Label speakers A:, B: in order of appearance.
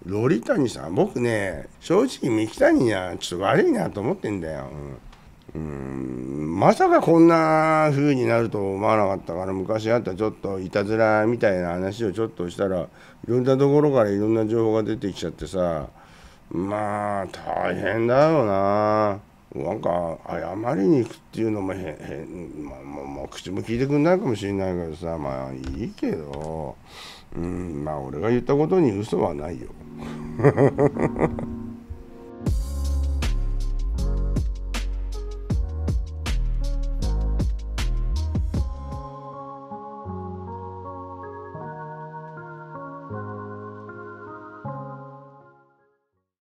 A: ロリタにさ、僕ね、正直三木谷にはちょっと悪いなと思ってんだよ。まさかこんな風になると思わなかったから、昔あったちょっといたずらみたいな話をちょっとしたら、いろんなところからいろんな情報が出てきちゃってさ、まあ大変だよな。なんか謝りに行くっていうのもまあ、口も聞いてくんないかもしれないけどさ、まあいいけど、まあ俺が言ったことに嘘はないよ。